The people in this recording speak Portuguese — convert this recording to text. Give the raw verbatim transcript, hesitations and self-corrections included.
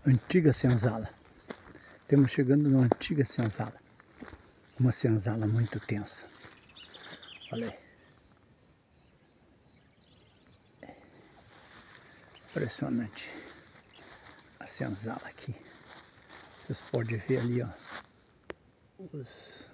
Antiga senzala. Estamos chegando numa antiga senzala. Uma senzala muito tensa. Olha aí. Impressionante. A senzala aqui. Vocês podem ver ali, ó. Os